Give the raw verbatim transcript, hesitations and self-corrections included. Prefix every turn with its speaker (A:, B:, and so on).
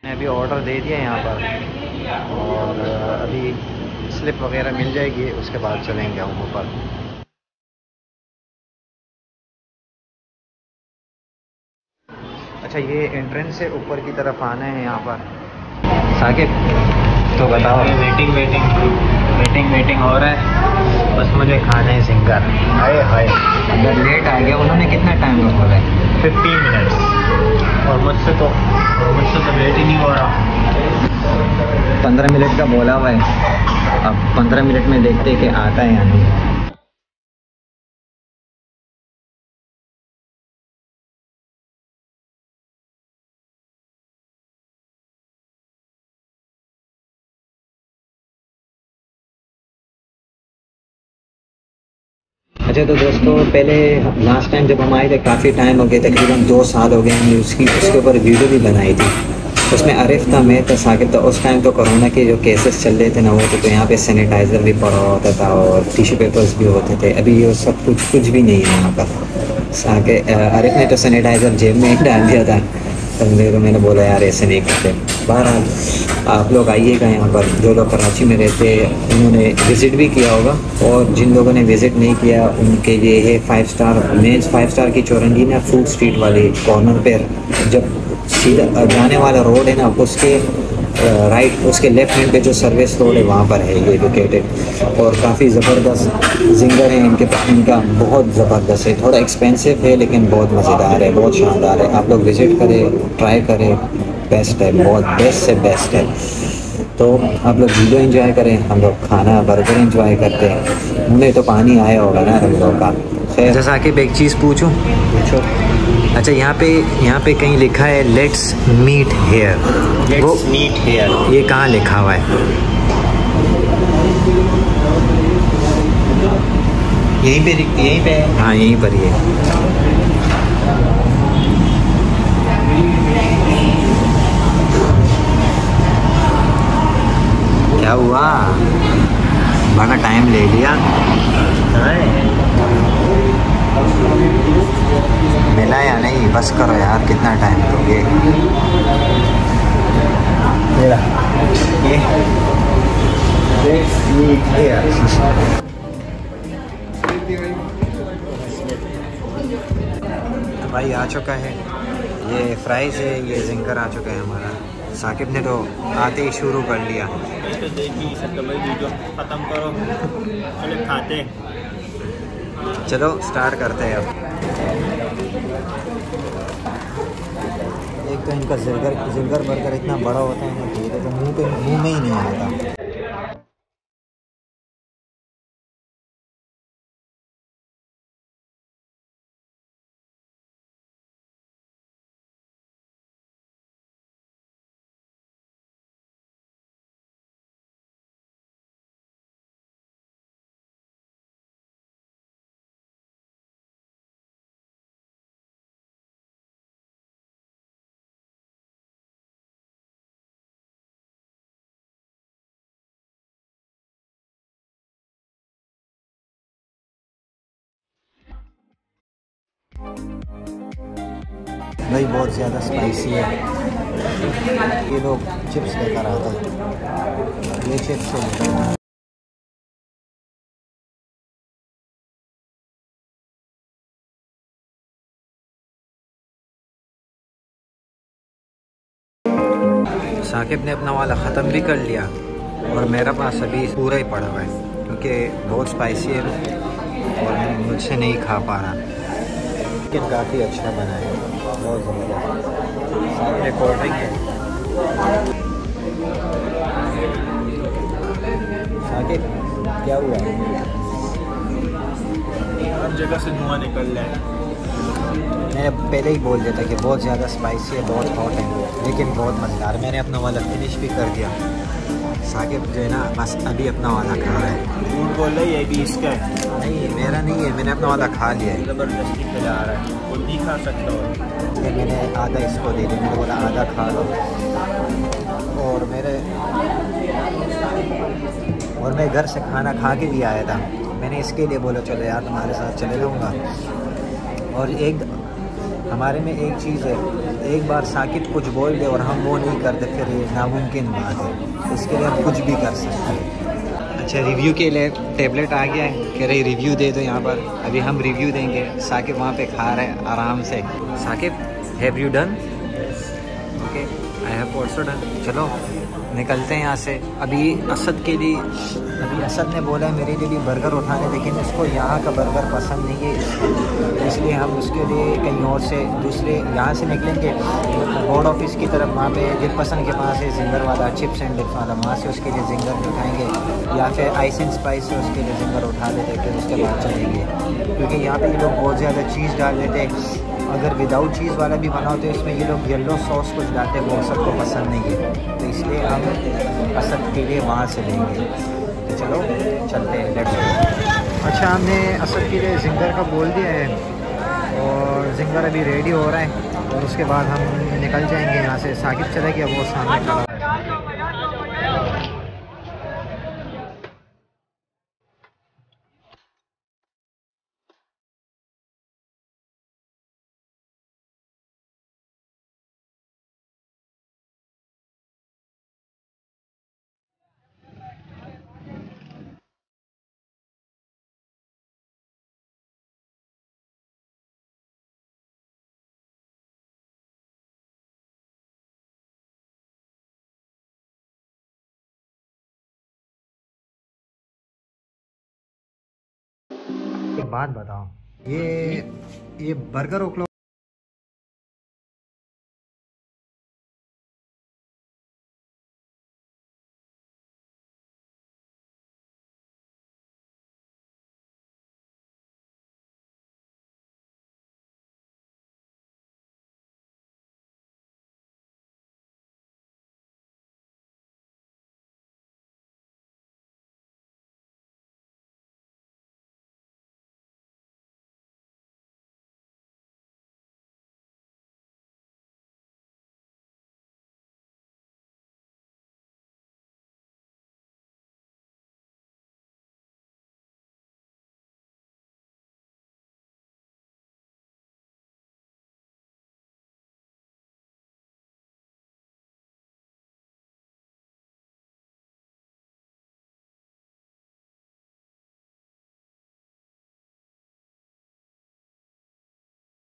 A: मैंने अभी ऑर्डर दे दिया यहाँ पर और अभी स्लिप वगैरह मिल जाएगी, उसके बाद चलेंगे हम ऊपर। अच्छा, ये एंट्रेंस से ऊपर की तरफ आना है यहाँ पर। साकिब तो बताओ।
B: वेटिंग वेटिंग वेटिंग वेटिंग हो रहा है, बस मुझे खाना है सिंगर।
A: हाय हाय, अगर लेट आ गया, उन्होंने कितना टाइम का बोला है?
B: फिफ्टीन मिनट्स और मुझसे तो और मुझसे तो वेट ही नहीं हो रहा।
A: पंद्रह मिनट का बोला हुआ है, अब पंद्रह मिनट में देखते कि आता है या नहीं। अच्छा तो दोस्तों, पहले लास्ट टाइम जब हम आए थे काफ़ी टाइम हो गया, तकरीबन दो साल हो गए, हमने उसकी उसके ऊपर वीडियो भी बनाई थी। उसमें आरिफ था, मैं था, साकिब था। उस टाइम तो कोरोना के जो केसेस चल रहे थे ना, वो तो, तो यहाँ पे सैनिटाइज़र भी पड़ा होता था और टिश्यू पेपर्स भी होते थे। अभी ये सब कुछ कुछ भी नहीं है यहाँ पर। साकिब आरिफ ने तो सैनिटाइज़र जेब में ही डाल दिया था, तो मेरे मैंने बोला यार ऐसे नहीं करते। बहरहाल आप लोग आइएगा यहाँ पर, जो लोग कराची में रहते हैं उन्होंने विज़िट भी किया होगा, और जिन लोगों ने विज़िट नहीं किया उनके लिए है five star men's five star की चौरंगी ना, फूड स्ट्रीट वाली कॉर्नर पर जब सीधा जाने वाला रोड है ना, उसके राइट उसके लेफ्ट हैंड पे जो सर्विस रोड है वहाँ पर है ये लोकेटेड। और काफ़ी ज़बरदस्त जिंगर है इनके पास, इनका बहुत ज़बरदस्त है। थोड़ा एक्सपेंसिव है लेकिन बहुत मज़ेदार है, बहुत शानदार है। आप लोग विज़िट करें, ट्राई करें, बेस्ट है, बहुत बेस्ट से बेस्ट है। तो आप लोग वीडियो एंजॉय करें, हम लोग खाना बर्गर एंजॉय करते हैं। मुझे तो पानी आया होगा ना हम लोग का। खैर जैसा कि एक चीज़ पूछूं पूछो। अच्छा, यहाँ पे यहाँ पे कहीं लिखा है लेट्स मीट हेयर। वो
B: मीट हेयर
A: ये कहाँ लिखा हुआ है?
B: यहीं पे यहीं पे है।
A: हाँ यहीं पर ही है। क्या हुआ, बड़ा टाइम ले लिया। मिला या नहीं? बस करो यार, कितना टाइम दोगे?
B: मेरा ये
A: भाई आ चुका है, ये फ्राइज़ है, ये जिंगर आ चुका है हमारा। साकिब ने तो आते ही शुरू कर लिया।
B: तो देखिए सब तो भाई वीडियो ख़त्म करो, चलो खाते हैं।
A: चलो स्टार्ट करते हैं अब। एक तो इनका जिंगर जिंगर बर्गर इतना बड़ा होता है ना कि तो मुंह पे मुंह में ही नहीं आता। भाई बहुत ज़्यादा स्पाइसी है। ये लोग चिप्स लेकर आते हैं, ये चिप्स है। साकिब ने अपना वाला ख़त्म भी कर लिया और मेरा पास अभी पूरा ही पड़ा हुआ है, क्योंकि बहुत स्पाइसी है और मैं मुझसे नहीं खा पा रहा। लेकिन काफ़ी अच्छा बना है, बहुत ज़बरदस्त। साथ में कोल्ड ड्रिंक है। साकिब क्या हुआ?
B: हर जगह से धुआं निकल रहा है।
A: मैंने पहले ही बोल दिया था कि बहुत ज़्यादा स्पाइसी है, बहुत हॉट है, लेकिन बहुत मज़ेदार। मैंने अपना वाला फिनिश भी कर दिया। साकिब जो है ना बस अभी अपना वाला खा रहा है।
B: झूठ बोल रहा है, ये भी इसका है।
A: नहीं मेरा नहीं है, मैंने अपना वाला खा लिया है।
B: ज़बरदस्ती खिला रहा है, वो नहीं खा सकता हो।
A: ये मैंने आधा इसको दे दिया, मैंने बोला आधा खा लो। और मेरे और मैं घर से खाना खा के भी आया था, मैंने इसके लिए बोला चलो यार तुम्हारे साथ चले जाऊँगा। और एक हमारे में एक चीज़ है, एक बार साकिब कुछ बोल दे और हम वो नहीं करते फिर ये नामुमकिन बात है। इसके लिए हम कुछ भी कर सकते हैं। अच्छा, रिव्यू के लिए टेबलेट आ गया है, कह रहे रिव्यू दे दो यहाँ पर। अभी हम रिव्यू देंगे। साकिब वहाँ पे खा रहे हैं आराम से। Saqib, have you done? Okay, I have also done. चलो निकलते हैं यहाँ से। अभी असद के लिए, अभी असद ने बोला है मेरे लिए भी बर्गर उठाने, लेकिन उसको यहाँ का बर्गर पसंद नहीं है, इसलिए हम उसके लिए कहीं और से दूसरे यहाँ से निकलेंगे बोर्ड ऑफिस की तरफ। वहाँ पे दिलपसंद के पास है जिंगर वाला, चिप्स एंड डिप्स वाला, वहाँ से उसके लिए जिंगर उठाएंगे, या फिर आइस एंड स्पाइस से उसके लिए जिंगर उठा लेते, फिर उसके बाद चलेंगे। क्योंकि यहाँ पे ये लोग बहुत ज़्यादा चीज़ डाल देते, अगर विदाउट चीज़ वाला भी बनाओ तो इसमें ये लोग येलो सॉस कुछ डालते हैं, वो सबको पसंद नहीं है, तो इसलिए हम असद के लिए वहाँ से लेंगे। तो चलो चलते हैं, लेट्स गो। अच्छा, हमने असद के लिए जिंगर का बोल दिया है और जिंगर अभी रेडी हो रहा है, और उसके बाद हम निकल जाएंगे यहाँ से। साकिब चला गया, वो सामने खड़ा है। एक बात बताओ, ये ये बर्गर ओक्लो